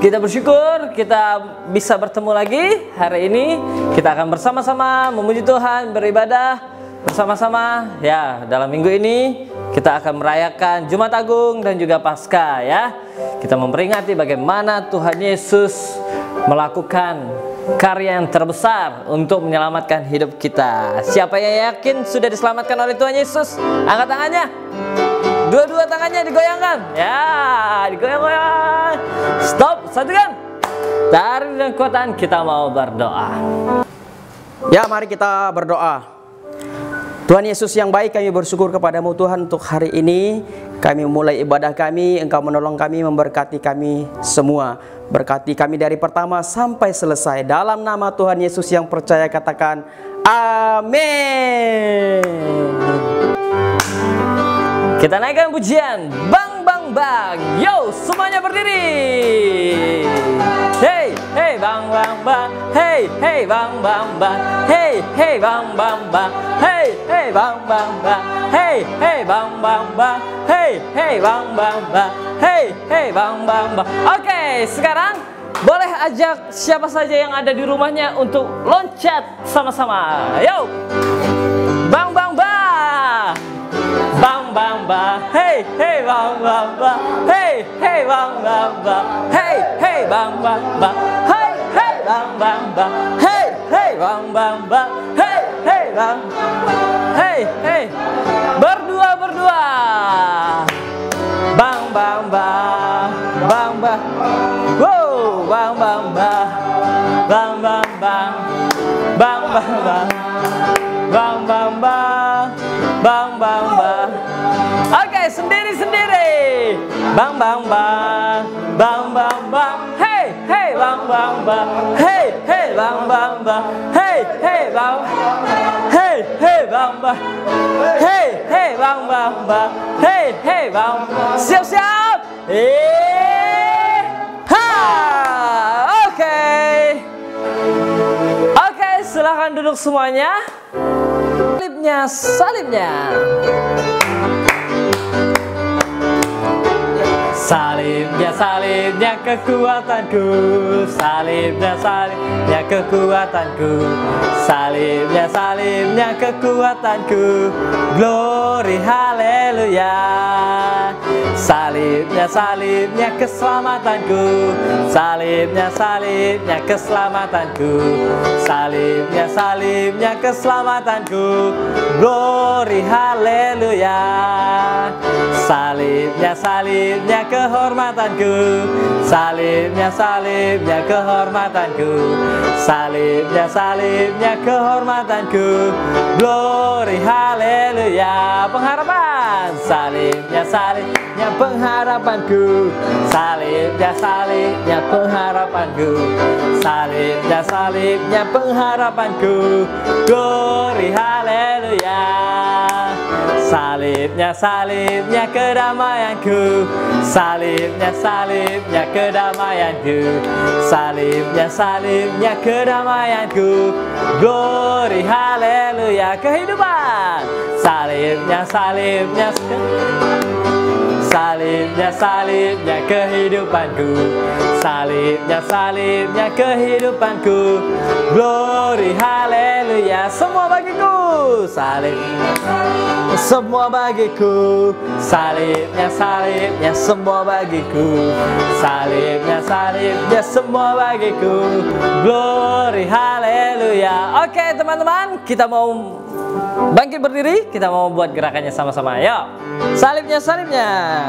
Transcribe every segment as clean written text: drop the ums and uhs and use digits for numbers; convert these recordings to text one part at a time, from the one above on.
Kita bersyukur kita bisa bertemu lagi hari ini. Kita akan bersama-sama memuji Tuhan, beribadah bersama-sama. Ya, dalam minggu ini kita akan merayakan Jumat Agung dan juga Paskah ya. Kita memperingati bagaimana Tuhan Yesus melakukan karya yang terbesar untuk menyelamatkan hidup kita. Siapa yang yakin sudah diselamatkan oleh Tuhan Yesus? Angkat tangannya. Dua-dua tangannya digoyangkan. Ya, digoyang-goyang. Stop, satukan. Dari dan kekuatan kita mau berdoa. Ya, mari kita berdoa. Tuhan Yesus yang baik, kami bersyukur kepadamu Tuhan untuk hari ini. Kami mulai ibadah kami, Engkau menolong kami, memberkati kami semua. Berkati kami dari pertama sampai selesai. Dalam nama Tuhan Yesus yang percaya katakan amin. Kita naikkan pujian bang bang bang. Yo, semuanya berdiri. Hey hey bang bang bang. Hey hey bang bang bang. Hey hey bang bang bang. Hey hey bang bang bang. Hey hey bang bang bang. Hey hey bang bang bang. Hey hey bang bang bang. Oke, sekarang boleh ajak siapa saja yang ada di rumahnya untuk loncat sama-sama. Yo, bang bang bang. Bang bang bang, hey hey bang bang bang, hey hey bang bang bang, hey hey bang bang bang, hey hey bang bang bang, hey hey bang bang bang, hey hey bang, hey hey, berdua berdua, bang bang bang, bang bang, wow, bang bang bang, bang bang bang, bang bang bang, bang bang bang. Bang bang bang. Oke, sendiri-sendiri. Bang bang bang. Bang bang bang. Hey, hey bang bang bang. Hey, hey bang bang bang. Hey, hey bang. Hey, hey bang bang. Hey, hey bang bang bang. Hey, hey bang. Siap-siap. Ha. Oke. Oke, silakan duduk semuanya. Salibnya, salibnya, salibnya kekuatanku, salibnya, salibnya kekuatanku, salibnya, salibnya kekuatanku, glory haleluya. Salibnya, salibnya keselamatanku, salibnya, salibnya keselamatanku, salibnya, salibnya keselamatanku, glory haleluya. Salibnya, salibnya kehormatanku, salibnya, salibnya kehormatanku, salibnya, salibnya kehormatanku, glory haleluya. Pengharapan, salibnya, salibnya pengharapanku, salibnya, salibnya pengharapanku, salibnya, salibnya pengharapanku, glory haleluya. Salibnya, salibnya kedamaianku, salibnya, salibnya kedamaianku, salibnya, salibnya kedamaianku, glory haleluya. Kehidupan, salibnya, salibnya, salibnya, salibnya kehidupanku, salibnya, salibnya kehidupanku, glory haleluya. Semua bagiku, salibnya, semua bagiku, salibnya, salibnya semua bagiku, salibnya, salibnya semua bagiku, glory haleluya. Oke teman-teman, kita mau bangkit berdiri, kita mau buat gerakannya sama-sama. Yuk, salibnya, salibnya.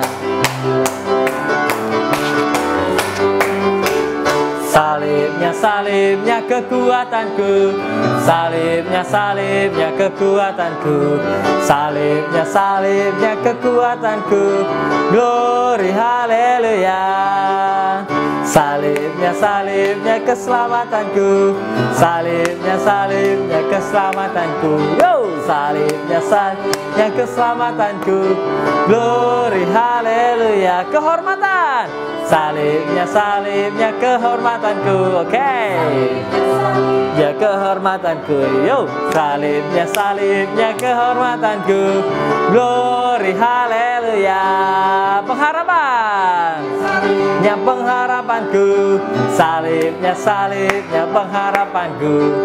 Salibnya, salibnya kekuatanku, salibnya, salibnya kekuatanku, salibnya, salibnya kekuatanku, glory haleluya. Salibnya, salibnya keselamatanku, salibnya, salibnya keselamatanku, yo, salibnya, salibnya keselamatanku, glory haleluya. Kehormatan, salibnya, salibnya kehormatanku, oke. Ya kehormatanku, yo, salibnya, salibnya kehormatanku, glory haleluya. Pengharapan, salibnya pengharapanku, salibnya pengharapanku,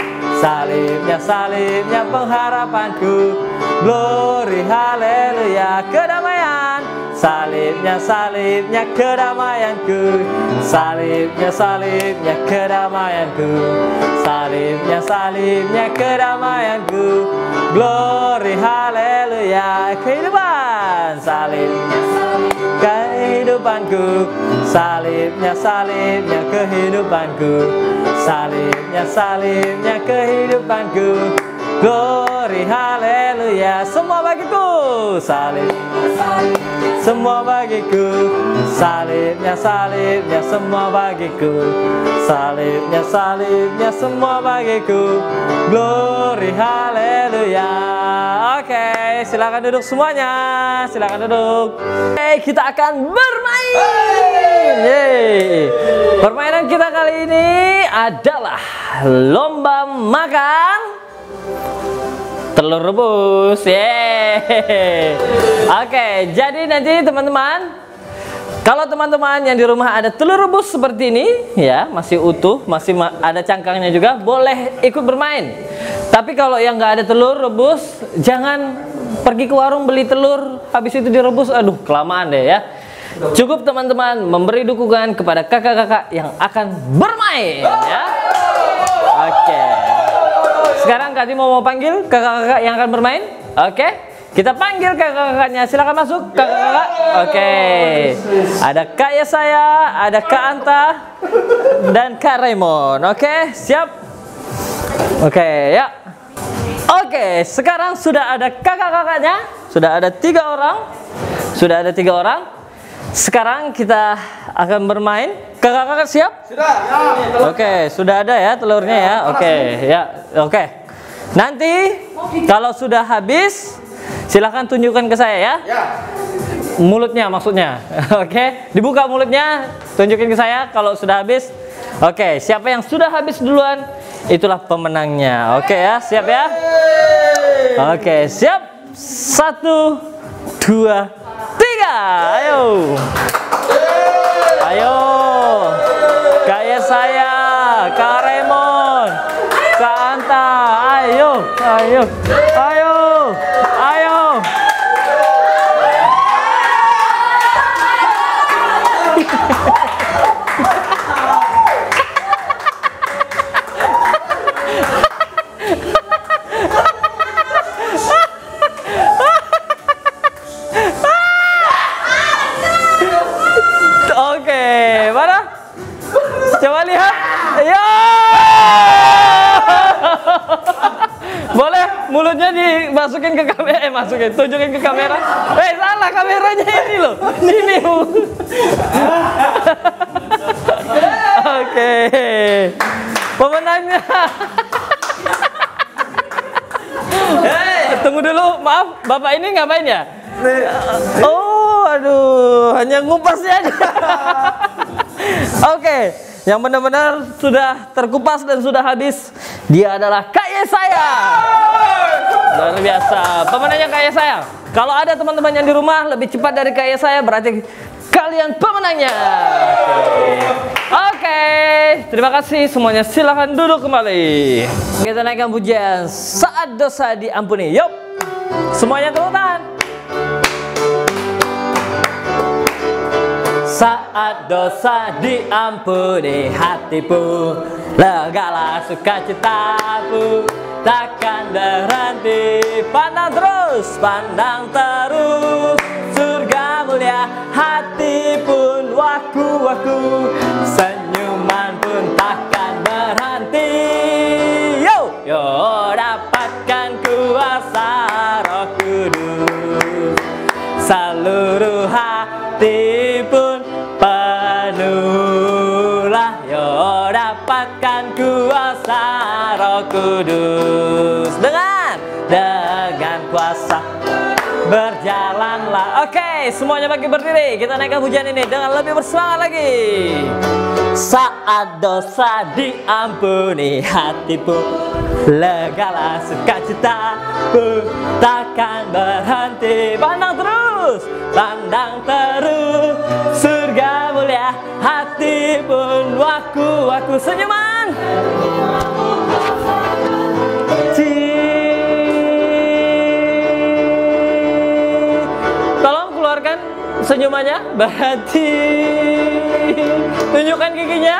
salibnya pengharapanku. Glory haleluya, kedamaian. Salibnya kedamaianku, salibnya kedamaianku, salibnya kedamaianku. Glory haleluya, kehidupan. Salibnya kehidupanku, salibnya kehidupanku, salibnya kehidupanku. Glory haleluya, semua bagiku. Salib semua bagiku, salibnya semua bagiku, salibnya semua bagiku. Glory haleluya. Oke, silakan duduk semuanya, silakan duduk. Oke, kita akan bermain. Yeay. Permainan kita kali ini adalah lomba makan telur rebus. Yeay. Oke, jadi nanti teman-teman, kalau teman-teman yang di rumah ada telur rebus seperti ini ya, masih utuh, masih ada cangkangnya juga, boleh ikut bermain. Tapi kalau yang nggak ada telur rebus, jangan pergi ke warung beli telur habis itu direbus, aduh kelamaan deh ya. Cukup teman-teman memberi dukungan kepada kakak-kakak yang akan bermain ya. Oke. Sekarang Kak Timo mau panggil kakak-kakak yang akan bermain. Oke, kita panggil kakak-kakaknya. Silakan masuk kakak-kakak. Oke. Ada Kak Yesaya, ada Kak Anta, dan Kak Raymond. Oke, siap? Oke, ya. Oke, sekarang sudah ada kakak-kakaknya. Sudah ada 3 orang. Sudah ada 3 orang. Sekarang kita akan bermain. Kakak-kakak siap? Sudah. Oke, sudah ada ya telurnya ya. Oke, ya. Oke. Nanti kalau sudah habis, silahkan tunjukkan ke saya ya. Mulutnya maksudnya. Oke, dibuka mulutnya, tunjukin ke saya kalau sudah habis. Oke, siapa yang sudah habis duluan, itulah pemenangnya. Oke ya, siap ya? Oke, siap. 1, 2, 3. Ayo. Ayo. Kak Yesaya, Kak Raymond, Kak Anta. Ayo, ayo, ayo, ayo. Oke, mana? Coba lihat. Ya. Boleh mulutnya dimasukin ke kamera, masukin, tunjukin ke kamera. Salah kameranya ini loh. Ini. Oke. Pemenangnya. Tunggu dulu, maaf, Bapak ini ngapain ya? Oh, aduh, hanya ngupasnya aja. Oke, yang benar-benar sudah terkupas dan sudah habis, dia adalah Kak Yesaya. Luar biasa, pemenangnya Kak Yesaya. Kalau ada teman-teman yang di rumah lebih cepat dari Kak Yesaya, berarti kalian pemenangnya. Oke, terima kasih semuanya. Silahkan duduk kembali. Kita naikkan pujian Saat Dosa Diampuni. Yuk, semuanya tepuk tangan. Saat dosa diampuni hatiku, legalah sukacitaku, takkan berhenti. Pandang terus, surga mulia, hati pun waku-waku, senyuman pun takkan berhenti. Yo, dapatkan kuasa Roh Kudus, seluruh hati pun penuhlah. Yo, dapatkan kuasa Roh Kudus, dengan kuasa berjalanlah. Oke, semuanya bagi berdiri. Kita naikkan pujian ini dengan lebih bersemangat lagi. Saat dosa diampuni hatiku, legalah sukacitaku, takkan berhenti. Pandang terus, surga mulia, pun waku senyuman. Tolong keluarkan senyumannya, berhenti. Tunjukkan giginya.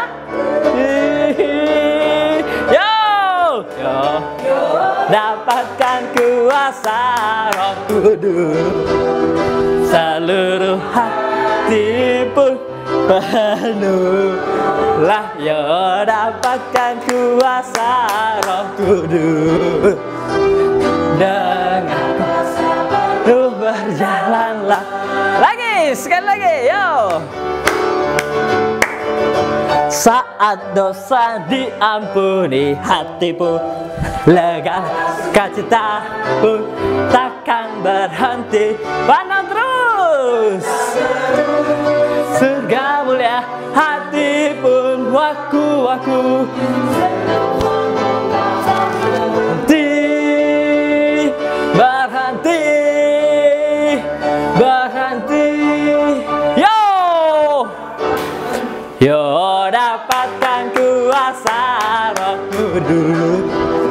Yo, dapatkan kuasa Roh Kudus, seluruh hati pun penuhlah. Yo, dapatkan kuasa Roh Kudus, dengan kuasa Roh berjalanlah. Lagi, sekali lagi, yo. Saat dosa diampuni, hatimu lega, sukacita pun takkan berhenti. Pandang terus surga mulia, hati pun waku berhenti. Yo, dapatkan kuasa Roh Kudus,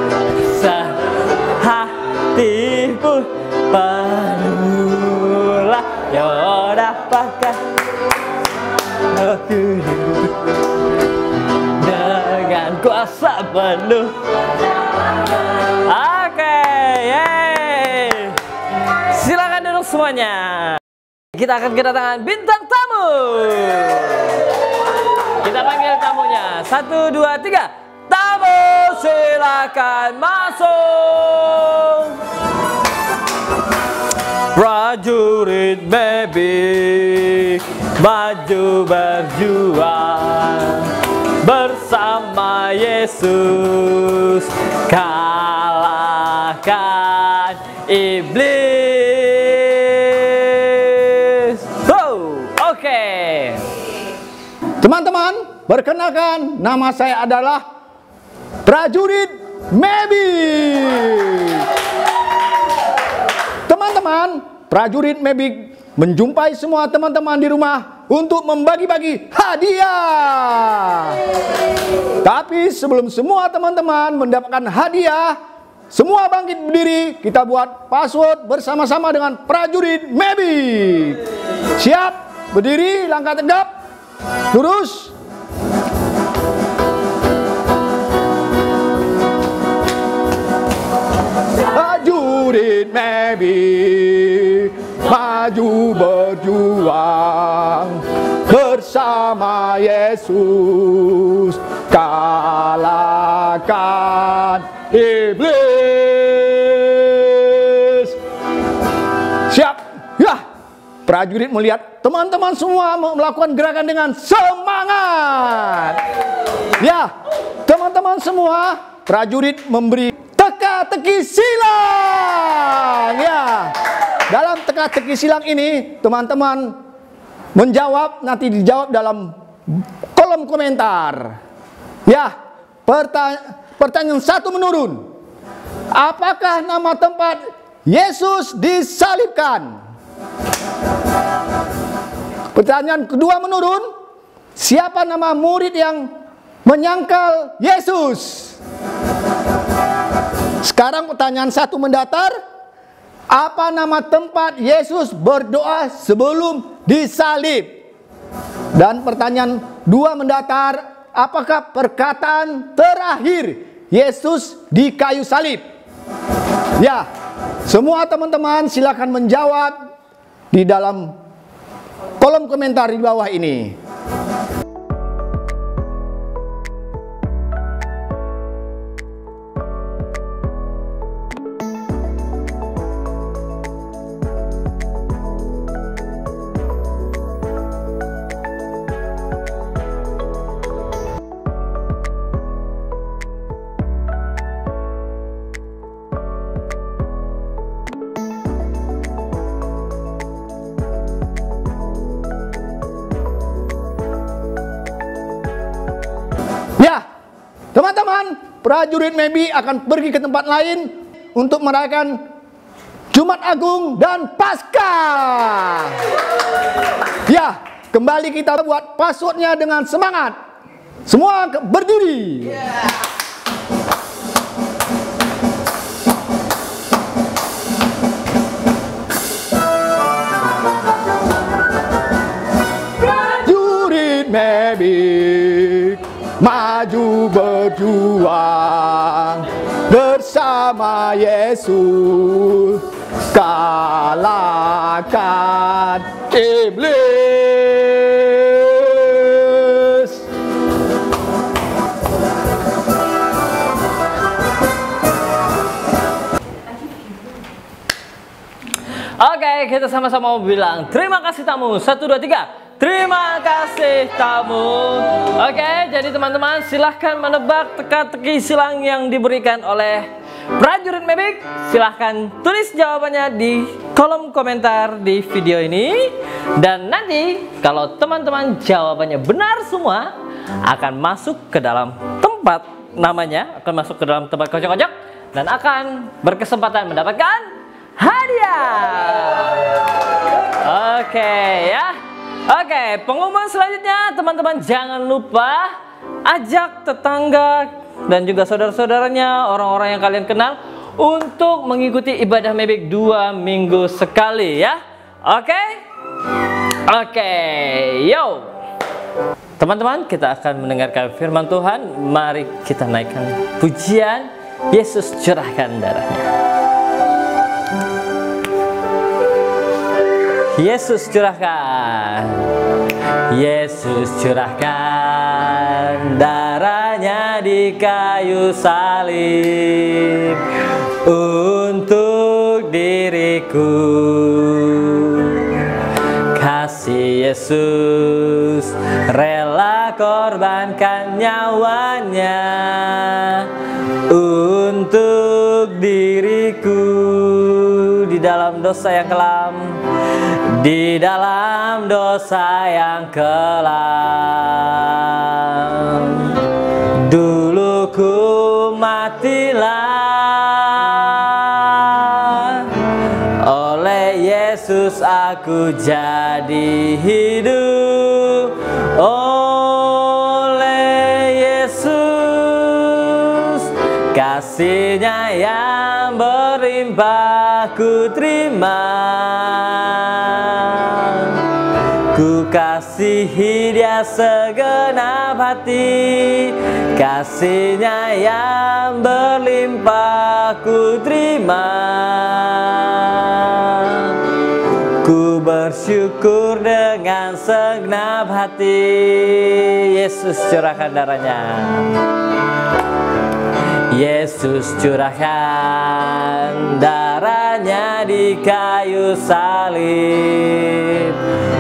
sehati pun penuhlah. Yo, dapatkan Roh Kudus dengan kuasa penuh. Oke, yeay. Silakan duduk semuanya. Kita akan kedatangan bintang tamu. Kita panggil tamunya. 1, 2, 3. Tamu silakan masuk. Prajurit baby, maju berjuang bersama Yesus, kalahkan iblis. Oke. Teman-teman, perkenalkan, nama saya adalah Prajurit Maybe. Teman-teman, Prajurit Maybe menjumpai semua teman-teman di rumah untuk membagi-bagi hadiah. Tapi sebelum semua teman-teman mendapatkan hadiah, semua bangkit berdiri, kita buat password bersama-sama dengan Prajurit Maybe. Siap? Berdiri, langkah tegap, lurus. Prajurit Maybe, maju berjuang bersama Yesus, kalahkan iblis. Siap? Ya. Prajurit melihat teman-teman semua melakukan gerakan dengan semangat. Ya, teman-teman semua, prajurit memberi teka-teki silang. Ya, dalam teka-teki silang ini, teman-teman menjawab, nanti dijawab dalam kolom komentar. Ya, pertanyaan 1 menurun. Apakah nama tempat Yesus disalibkan? Pertanyaan kedua menurun. Siapa nama murid yang menyangkal Yesus? Sekarang pertanyaan 1 mendatar. Apa nama tempat Yesus berdoa sebelum disalib? Dan pertanyaan 2 mendatar. Apakah perkataan terakhir Yesus di kayu salib? Ya, semua teman-teman silakan menjawab di dalam kolom komentar di bawah ini. Ya, teman-teman, prajurit Maybe akan pergi ke tempat lain untuk merayakan Jumat Agung dan Paskah. Ya, Kembali kita buat passwordnya dengan semangat. Semua berdiri. Prajurit Mebik maju berjuang bersama Yesus, kalahkan iblis. Oke, kita sama-sama mau bilang terima kasih tamu. 1, 2, 3. Terima kasih tamu. Oke, jadi teman-teman silahkan menebak teka-teki silang yang diberikan oleh prajurit Mebik. Silahkan tulis jawabannya di kolom komentar di video ini. Dan nanti kalau teman-teman jawabannya benar semua, akan masuk ke dalam tempat, namanya akan masuk ke dalam tempat kocok-kocok dan akan berkesempatan mendapatkan hadiah. Oke ya. Oke, pengumuman selanjutnya teman-teman jangan lupa ajak tetangga dan juga saudara-saudaranya, orang-orang yang kalian kenal untuk mengikuti ibadah Mebik 2 minggu sekali ya. Oke? Oke, yo. Teman-teman, kita akan mendengarkan firman Tuhan. Mari kita naikkan pujian Yesus curahkan darahnya. Yesus curahkan, Yesus curahkan darahnya di kayu salib untuk diriku. Kasih Yesus rela korbankan nyawanya untuk diriku di dalam dosa yang kelam. Di dalam dosa yang kelam, dulu ku matilah, oleh Yesus aku jadi hidup. Oleh Yesus, kasih-Nya yang berlimpah ku terima. Ku kasihi Dia segenap hati, kasih-Nya yang berlimpah ku terima. Ku bersyukur dengan segenap hati. Yesus curahkan darahnya. Yesus curahkan darahnya di kayu salib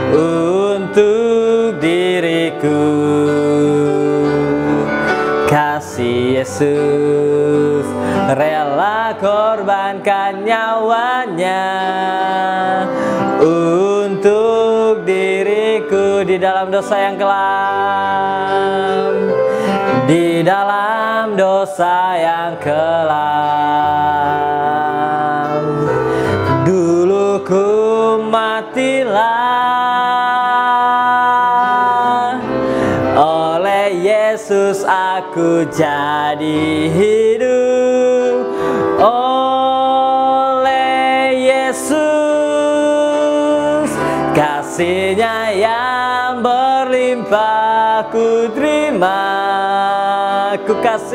untuk diriku. Kasih Yesus rela korbankan nyawanya untuk diriku di dalam dosa yang kelam. Di dalam dosa yang kelam, dulu ku matilah, oleh Yesus aku jadi hidup. Oleh Yesus, kasih-Nya yang berlimpah ku terima. Ku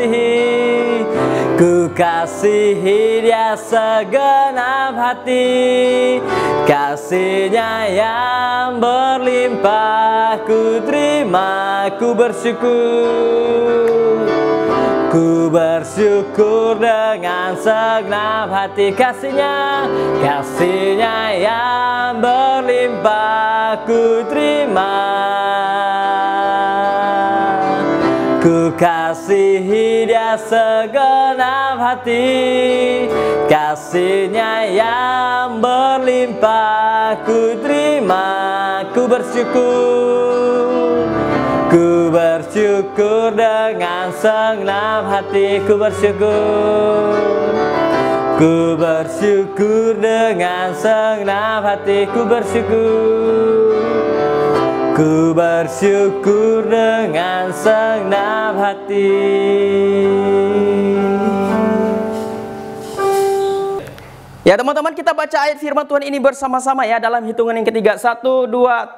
kasihi Dia segenap hati, kasih-Nya yang berlimpah ku terima. Ku bersyukur dengan segenap hati, kasih-Nya yang berlimpah ku terima. Ku kasihi Dia segenap hati, kasih-Nya yang berlimpah ku terima. Ku bersyukur dengan segenap hati. Ku bersyukur dengan segenap hati. Ku Ku bersyukur dengan segenap hati. Ya teman-teman, kita baca ayat firman Tuhan ini bersama-sama ya dalam hitungan yang ketiga. 1, 2,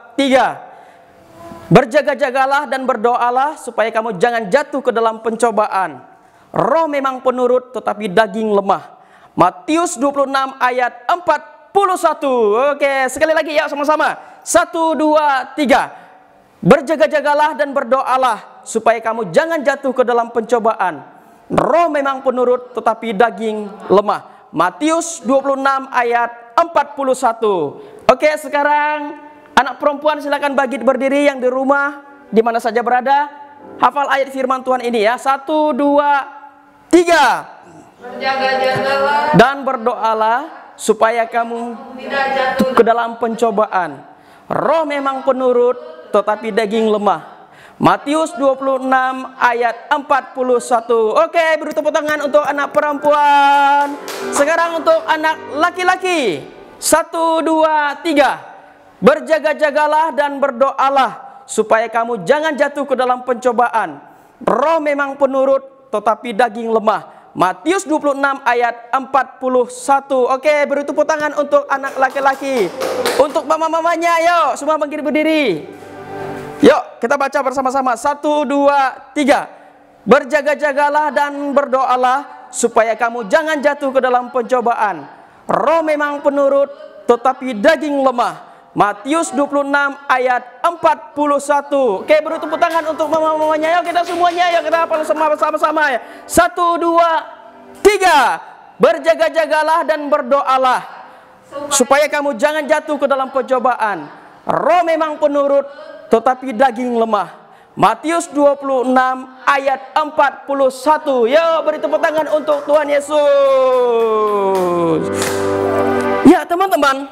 3. Berjaga-jagalah dan berdoalah supaya kamu jangan jatuh ke dalam pencobaan. Roh memang penurut tetapi daging lemah. Matius 26 ayat 41. Oke, sekali lagi ya sama-sama. 1, 2, 3. Berjaga-jagalah dan berdoalah supaya kamu jangan jatuh ke dalam pencobaan. Roh memang penurut tetapi daging lemah. Matius 26 ayat 41. Oke, sekarang anak perempuan silakan berdiri yang di rumah, di mana saja berada. Hafal ayat firman Tuhan ini ya. 1, 2, 3. Berjaga-jagalah dan berdoalah supaya kamu tidak jatuh ke dalam pencobaan. Roh memang penurut tetapi daging lemah. Matius 26 ayat 41. Oke, beri tepuk tangan untuk anak perempuan. Sekarang untuk anak laki-laki. 1, 2, 3. Berjaga-jagalah dan berdoalah supaya kamu jangan jatuh ke dalam pencobaan. Roh memang penurut tetapi daging lemah. Matius 26 ayat 41. Oke, beri tepuk tangan untuk anak laki-laki. Untuk mama-mamanya, yuk semua berdiri. Yuk kita baca bersama-sama. 1, 2, 3. Berjaga-jagalah dan berdoalah supaya kamu jangan jatuh ke dalam pencobaan. Roh memang penurut tetapi daging lemah. Matius 26 ayat 41. Oke, beri tepuk tangan untuk mama-mamanya. Yuk kita semuanya, yuk kita hafal sama-sama ya. 1, 2, 3. Berjaga-jagalah dan berdoalah supaya kamu jangan jatuh ke dalam pencobaan. Roh memang penurut tetapi daging lemah. Matius 26 ayat 41. Yuk beri tepuk tangan untuk Tuhan Yesus. Ya teman-teman,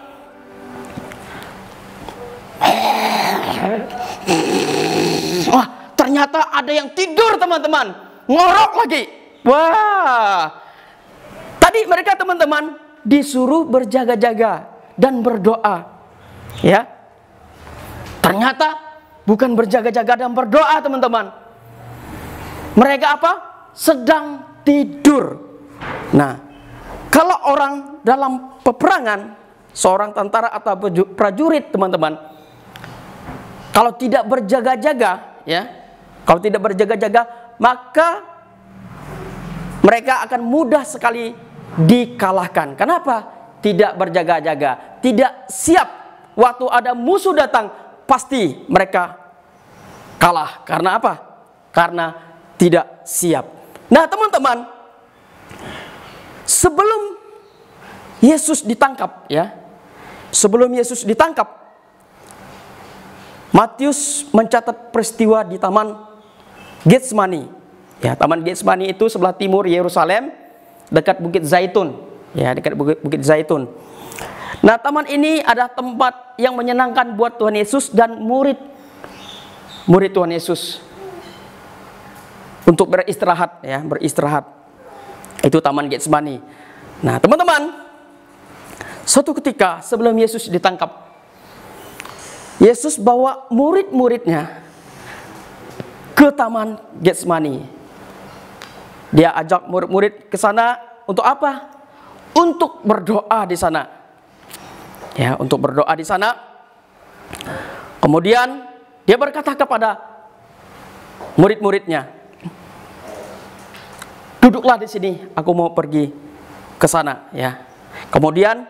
wah ternyata ada yang tidur teman-teman, ngorok lagi. Wah, tadi mereka teman-teman disuruh berjaga-jaga dan berdoa. Ya, ternyata bukan berjaga-jaga dan berdoa teman-teman. Mereka apa? Sedang tidur. Nah, kalau orang dalam peperangan, seorang tentara atau prajurit teman-teman, kalau tidak berjaga-jaga, ya, kalau tidak berjaga-jaga, maka mereka akan mudah sekali dikalahkan. Kenapa? Tidak berjaga-jaga, tidak siap. Waktu ada musuh datang, pasti mereka kalah. Karena apa? Karena tidak siap. Nah teman-teman, sebelum Yesus ditangkap, ya, sebelum Yesus ditangkap, Matius mencatat peristiwa di Taman Getsemani. Ya, Taman Getsemani itu sebelah timur Yerusalem, dekat Bukit Zaitun. Ya, dekat Bukit Zaitun. Nah, taman ini ada tempat yang menyenangkan buat Tuhan Yesus dan murid Tuhan Yesus untuk beristirahat, ya, beristirahat. Itu Taman Getsemani. Nah, teman-teman, suatu ketika sebelum Yesus ditangkap, Yesus bawa murid-muridnya ke Taman Getsemani. Dia ajak murid-murid ke sana untuk apa? Untuk berdoa di sana. Ya, untuk berdoa di sana. Kemudian dia berkata kepada murid-muridnya, duduklah di sini, aku mau pergi ke sana, ya. Kemudian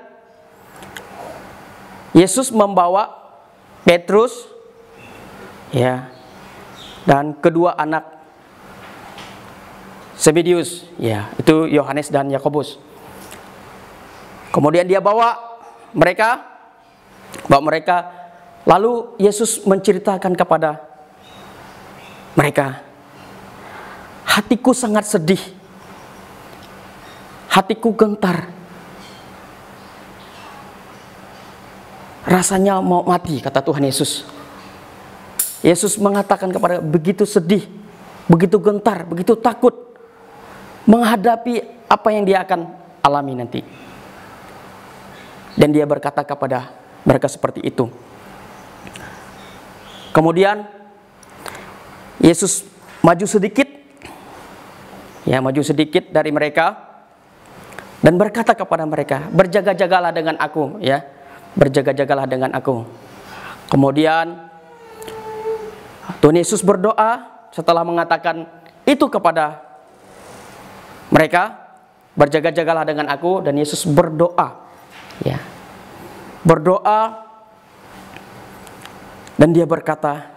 Yesus membawa Petrus, ya, dan kedua anak Zebedeus, ya, itu Yohanes dan Yakobus. Kemudian dia bawa mereka, lalu Yesus menceritakan kepada mereka, hatiku sangat sedih, hatiku gentar, rasanya mau mati, kata Tuhan Yesus. Yesus mengatakan kepada begitu sedih, begitu gentar, begitu takut menghadapi apa yang dia akan alami nanti. Dan dia berkata kepada mereka seperti itu. Kemudian Yesus maju sedikit, ya, maju sedikit dari mereka dan berkata kepada mereka, berjaga-jagalah dengan aku, ya, berjaga-jagalah dengan aku. Kemudian Tuhan Yesus berdoa setelah mengatakan itu kepada mereka, berjaga-jagalah dengan aku, dan Yesus berdoa, ya, berdoa, dan dia berkata,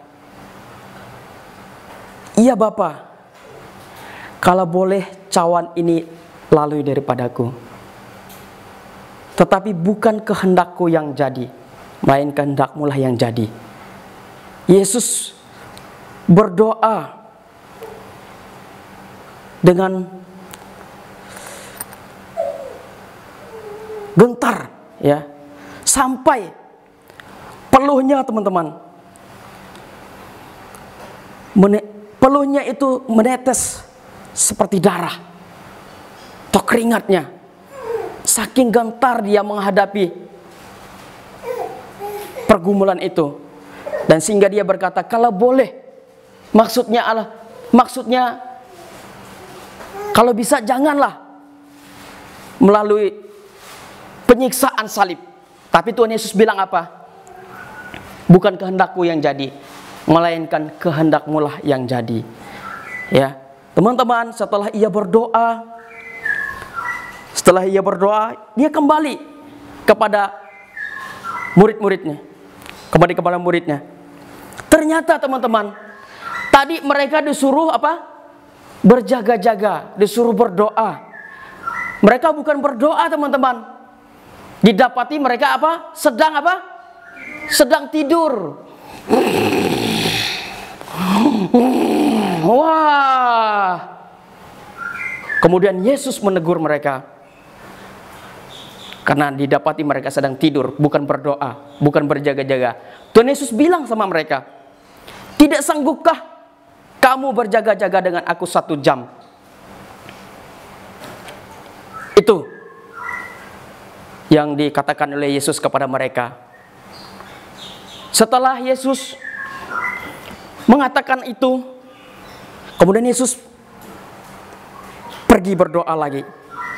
iya Bapa, kalau boleh cawan ini lalui daripadaku, tetapi bukan kehendakku yang jadi, melainkan kehendak-Mu lah yang jadi. Yesus berdoa dengan gentar, ya, sampai peluhnya, teman-teman, peluhnya itu menetes seperti darah atau keringatnya, saking gentar dia menghadapi pergumulan itu. Dan sehingga dia berkata, kalau boleh, maksudnya kalau bisa janganlah melalui penyiksaan salib. Tapi Tuhan Yesus bilang apa? Bukan kehendakku yang jadi, melainkan kehendak-Mu lah yang jadi. Ya, teman-teman, setelah ia berdoa, dia kembali kepada murid-muridnya, kembali kepada muridnya. Ternyata, teman-teman, tadi mereka disuruh apa? Berjaga-jaga, disuruh berdoa. Mereka bukan berdoa, teman-teman. Didapati mereka apa? Sedang apa? Sedang tidur. Wah. Kemudian Yesus menegur mereka. Karena didapati mereka sedang tidur, bukan berdoa, bukan berjaga-jaga. Tuhan Yesus bilang sama mereka, tidak sanggupkah kamu berjaga-jaga dengan aku 1 jam? Itu yang dikatakan oleh Yesus kepada mereka. Setelah Yesus mengatakan itu, kemudian Yesus pergi berdoa lagi.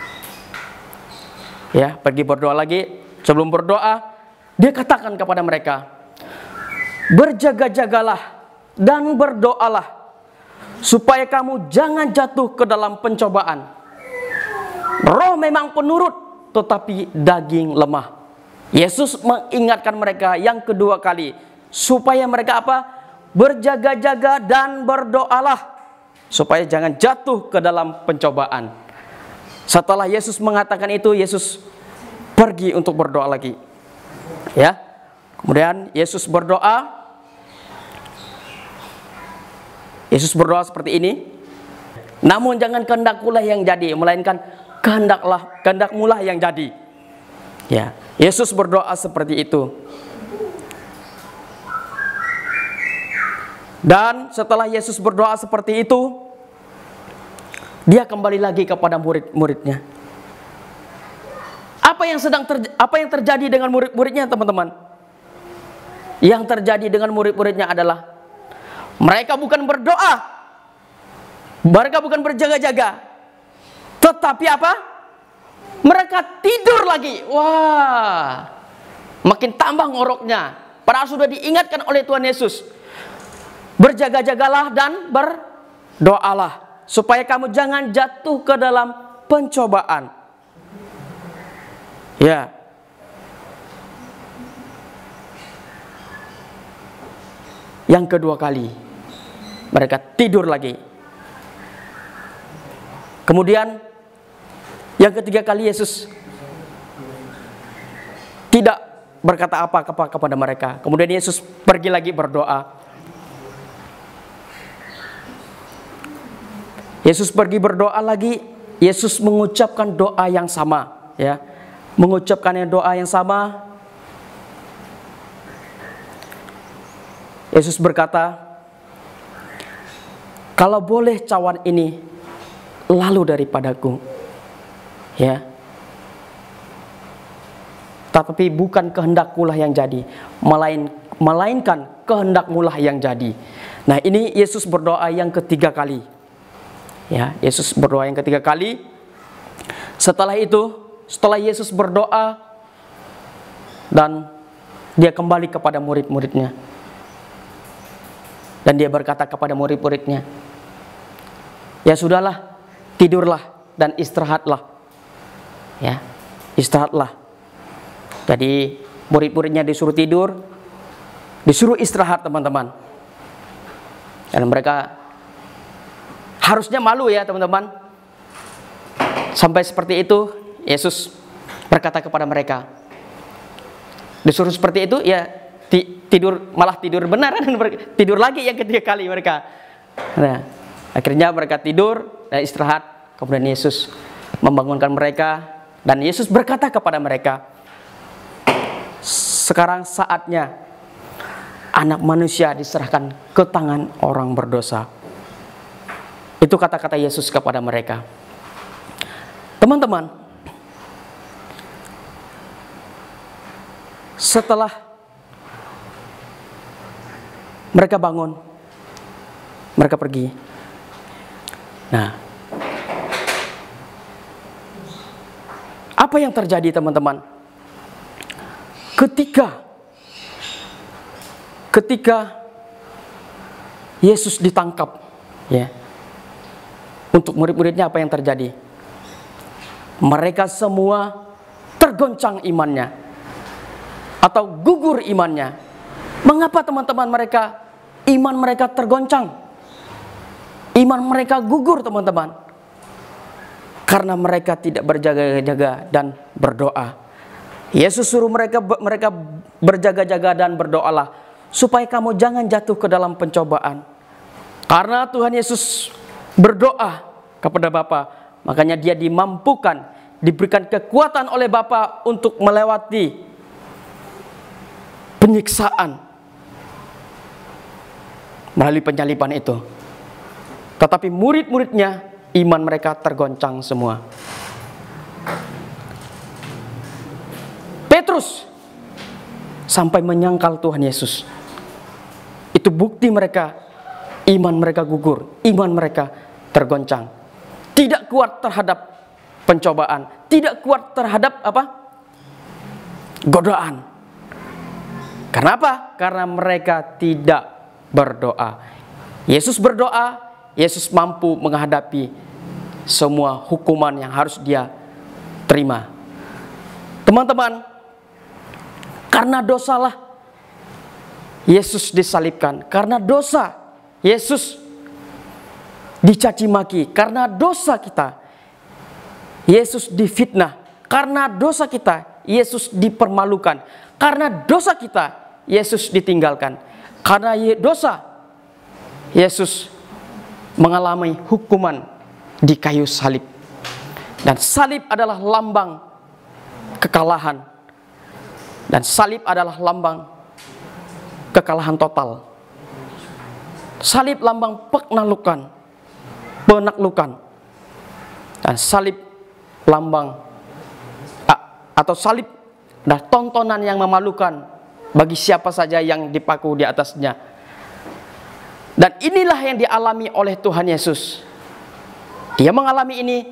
Ya, pergi berdoa lagi. Sebelum berdoa, dia katakan kepada mereka, berjaga-jagalah dan berdoalah supaya kamu jangan jatuh ke dalam pencobaan. Roh memang penurut, tetapi daging lemah. Yesus mengingatkan mereka yang kedua kali supaya mereka apa? Berjaga-jaga dan berdoalah supaya jangan jatuh ke dalam pencobaan. Setelah Yesus mengatakan itu, Yesus pergi untuk berdoa lagi. Ya. Kemudian Yesus berdoa. Yesus berdoa seperti ini. Namun jangan kehendak-Mu lah yang jadi, melainkan kehendak-Mu lah yang jadi. Ya. Yesus berdoa seperti itu. Dan setelah Yesus berdoa seperti itu, dia kembali lagi kepada murid-muridnya. Apa yang terjadi dengan murid-muridnya, teman-teman? Yang terjadi dengan murid-muridnya adalah mereka bukan berdoa, mereka bukan berjaga-jaga, tetapi apa? Mereka tidur lagi. Wah, makin tambah ngoroknya. Padahal sudah diingatkan oleh Tuhan Yesus, berjaga-jagalah dan berdoalah supaya kamu jangan jatuh ke dalam pencobaan. Ya. Yang kedua kali mereka tidur lagi. Kemudian yang ketiga kali Yesus tidak berkata apa kepada mereka. Kemudian Yesus pergi lagi berdoa. Yesus pergi berdoa lagi. Yesus mengucapkan doa yang sama, ya. Mengucapkan doa yang sama. Yesus berkata, kalau boleh cawan ini lalu daripadaku, ya. Tetapi bukan kehendakku lah yang jadi, melainkan kehendak-Mu lah yang jadi. Nah, ini Yesus berdoa yang ketiga kali. Ya, Yesus berdoa yang ketiga kali. Setelah itu, setelah Yesus berdoa dan dia kembali kepada murid-muridnya. Dan dia berkata kepada murid-muridnya, "Ya sudahlah, tidurlah dan istirahatlah." Ya, istirahatlah. Jadi murid-muridnya disuruh tidur, disuruh istirahat, teman-teman. Dan mereka harusnya malu ya, teman-teman. Sampai seperti itu, Yesus berkata kepada mereka, disuruh seperti itu, ya tidur, malah tidur benar, tidur lagi yang ketiga kali mereka. Nah, akhirnya mereka tidur dan istirahat. Kemudian Yesus membangunkan mereka, dan Yesus berkata kepada mereka, "Sekarang saatnya Anak Manusia diserahkan ke tangan orang berdosa." Itu kata-kata Yesus kepada mereka. Teman-teman, setelah mereka bangun, mereka pergi. Nah, apa yang terjadi, teman-teman? Ketika Yesus ditangkap, ya, untuk murid-muridnya apa yang terjadi? Mereka semua tergoncang imannya, atau gugur imannya. Mengapa, teman-teman, iman mereka tergoncang? Iman mereka gugur, teman-teman, karena mereka tidak berjaga-jaga dan berdoa. Yesus suruh mereka berjaga-jaga dan berdoalah, supaya kamu jangan jatuh ke dalam pencobaan. Karena Tuhan Yesus berdoa kepada Bapa, makanya dia dimampukan, diberikan kekuatan oleh Bapa untuk melewati penyiksaan melalui penyaliban itu. Tetapi murid-muridnya, iman mereka tergoncang semua. Petrus sampai menyangkal Tuhan Yesus. Itu bukti mereka, iman mereka gugur, iman mereka tergoncang. Tidak kuat terhadap pencobaan, tidak kuat terhadap godaan. Karena apa? Karena mereka tidak berdoa. Yesus berdoa, Yesus mampu menghadapi semua hukuman yang harus dia terima. Teman-teman, karena dosalah Yesus disalibkan. Karena dosa Yesus dicaci maki. Karena dosa kita Yesus difitnah. Karena dosa kita Yesus dipermalukan. Karena dosa kita Yesus ditinggalkan. Karena dosa Yesus mengalami hukuman di kayu salib. Dan salib adalah lambang kekalahan. Dan salib adalah lambang kekalahan total. Salib lambang penaklukan. Dan salib lambang atau salib adalah tontonan yang memalukan bagi siapa saja yang dipaku di atasnya. Dan inilah yang dialami oleh Tuhan Yesus. Dia mengalami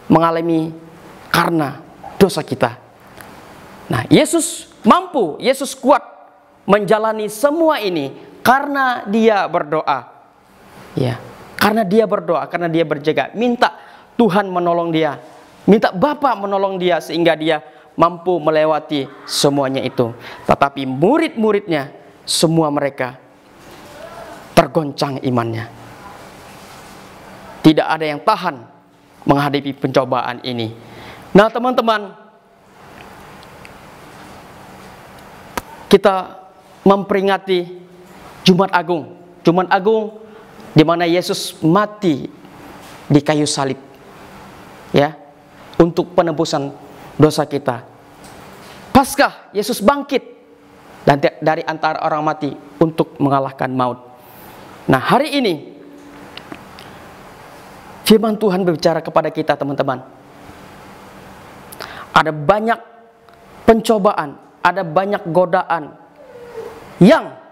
karena dosa kita. Nah, Yesus mampu, Yesus kuat menjalani semua ini karena dia berdoa. Ya, karena dia berdoa, karena dia berjaga, minta Tuhan menolong dia, minta Bapa menolong dia sehingga dia mampu melewati semuanya itu. Tetapi murid-muridnya, semua mereka tergoncang imannya. Tidak ada yang tahan menghadapi pencobaan ini. Nah, teman-teman, kita memperingati Jumat Agung. Jumat Agung di mana Yesus mati di kayu salib. Ya, untuk penebusan dosa kita. Paskah Yesus bangkit dan dari antara orang mati untuk mengalahkan maut. Nah, hari ini firman Tuhan berbicara kepada kita, teman-teman. Ada banyak pencobaan, ada banyak godaan yang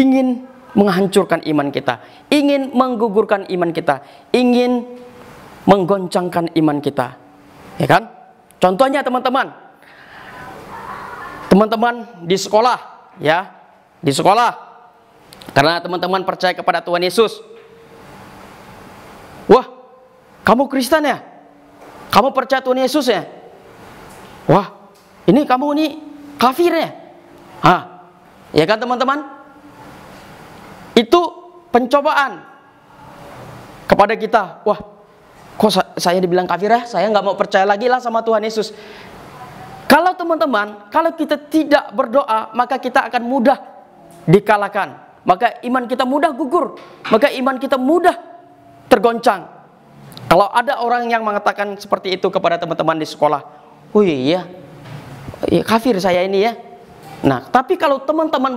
ingin menghancurkan iman kita, ingin menggugurkan iman kita, ingin menggoncangkan iman kita. Ya kan? Contohnya teman-teman di sekolah, ya, di sekolah, karena teman-teman percaya kepada Tuhan Yesus. Wah, kamu Kristen ya? Kamu percaya Tuhan Yesus ya? Wah, ini kamu ini kafir ya? Ya kan teman-teman? Itu pencobaan kepada kita. Wah, kok saya dibilang kafir ya? Saya nggak mau percaya lagi lah sama Tuhan Yesus. Kalau teman-teman, kalau kita tidak berdoa, maka kita akan mudah dikalahkan. Maka iman kita mudah gugur. Maka iman kita mudah tergoncang. Kalau ada orang yang mengatakan seperti itu kepada teman-teman di sekolah, oh iya, kafir saya ini ya. Nah, tapi kalau teman-teman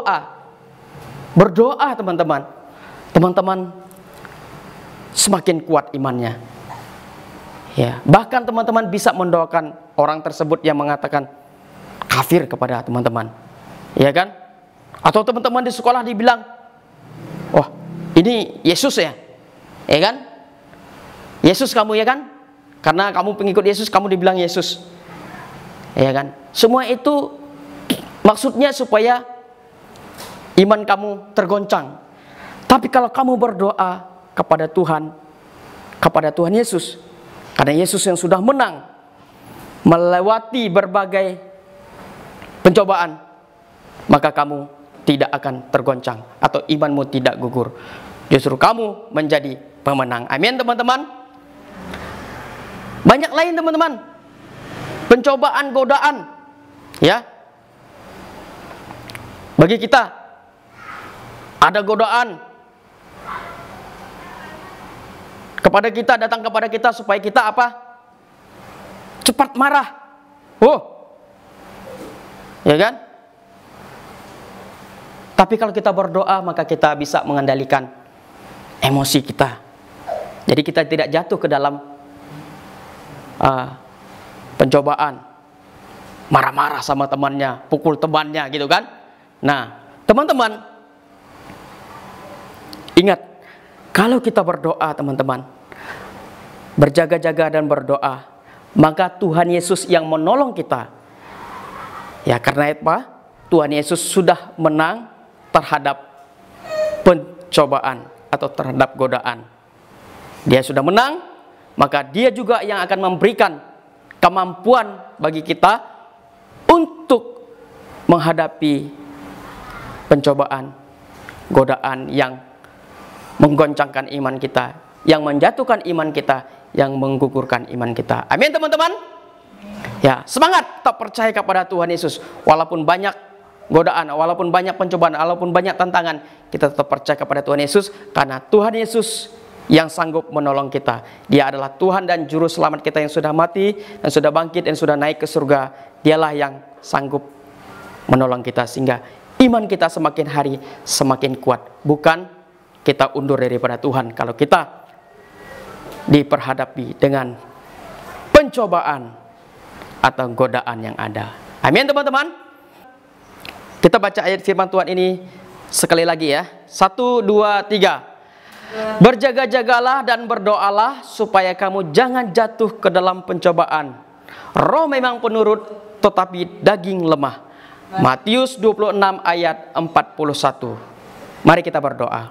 berdoa teman-teman semakin kuat imannya. Ya, bahkan teman-teman bisa mendoakan orang tersebut yang mengatakan kafir kepada teman-teman. Ya kan? Atau teman-teman di sekolah dibilang, wah, ini Yesus ya? Ya kan? Yesus kamu ya kan? Karena kamu pengikut Yesus, kamu dibilang Yesus. Ya kan? Semua itu maksudnya supaya iman kamu tergoncang. Tapi kalau kamu berdoa kepada Tuhan Yesus, karena Yesus yang sudah menang melewati berbagai pencobaan, maka kamu tidak akan tergoncang atau imanmu tidak gugur. Justru kamu menjadi pemenang. Amin teman-teman. Banyak lain teman-teman, pencobaan, godaan, ya. Bagi kita ada godaan kepada kita, datang kepada kita supaya kita apa? Cepat marah. Ya kan? Tapi kalau kita berdoa, maka kita bisa mengendalikan emosi kita. Jadi kita tidak jatuh ke dalam pencobaan, marah-marah sama temannya, pukul temannya gitu kan. Nah teman-teman, ingat, kalau kita berdoa teman-teman, berjaga-jaga dan berdoa, maka Tuhan Yesus yang menolong kita. Ya, karena apa? Tuhan Yesus sudah menang terhadap pencobaan atau terhadap godaan. Dia sudah menang, maka dia juga yang akan memberikan kemampuan bagi kita untuk menghadapi pencobaan, godaan yang menggoncangkan iman kita, yang menjatuhkan iman kita, yang menggugurkan iman kita. Amin teman-teman. Ya, semangat tetap percaya kepada Tuhan Yesus. Walaupun banyak godaan, walaupun banyak pencobaan, walaupun banyak tantangan, kita tetap percaya kepada Tuhan Yesus, karena Tuhan Yesus yang sanggup menolong kita. Dia adalah Tuhan dan Juru Selamat kita yang sudah mati dan sudah bangkit dan sudah naik ke surga. Dialah yang sanggup menolong kita sehingga iman kita semakin hari semakin kuat. Bukan kita undur daripada Tuhan kalau kita diperhadapi dengan pencobaan atau godaan yang ada. Amin teman-teman. Kita baca ayat firman Tuhan ini sekali lagi ya. 1, 2, 3. Berjaga-jagalah dan berdoalah supaya kamu jangan jatuh ke dalam pencobaan. Roh memang penurut, tetapi daging lemah. Matius 26 ayat 41. Mari kita berdoa.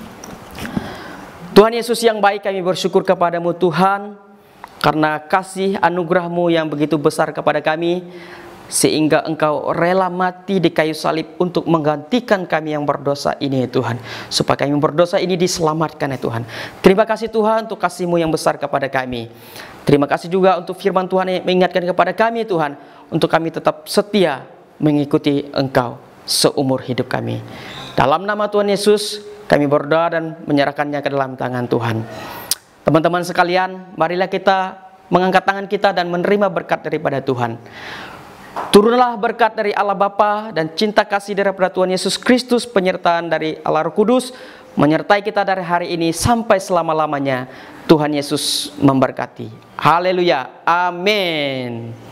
Tuhan Yesus yang baik, kami bersyukur kepadamu Tuhan, karena kasih anugerah-Mu yang begitu besar kepada kami, sehingga Engkau rela mati di kayu salib untuk menggantikan kami yang berdosa ini ya Tuhan, supaya kami berdosa ini diselamatkan ya Tuhan. Terima kasih Tuhan untuk kasih-Mu yang besar kepada kami. Terima kasih juga untuk firman Tuhan yang mengingatkan kepada kami Tuhan, untuk kami tetap setia mengikuti Engkau seumur hidup kami. Dalam nama Tuhan Yesus kami berdoa dan menyerahkannya ke dalam tangan Tuhan. Teman-teman sekalian, marilah kita mengangkat tangan kita dan menerima berkat daripada Tuhan. Turunlah berkat dari Allah Bapa dan cinta kasih daripada Tuhan Yesus Kristus, penyertaan dari Allah Roh Kudus, menyertai kita dari hari ini sampai selama-lamanya. Tuhan Yesus memberkati. Haleluya. Amin.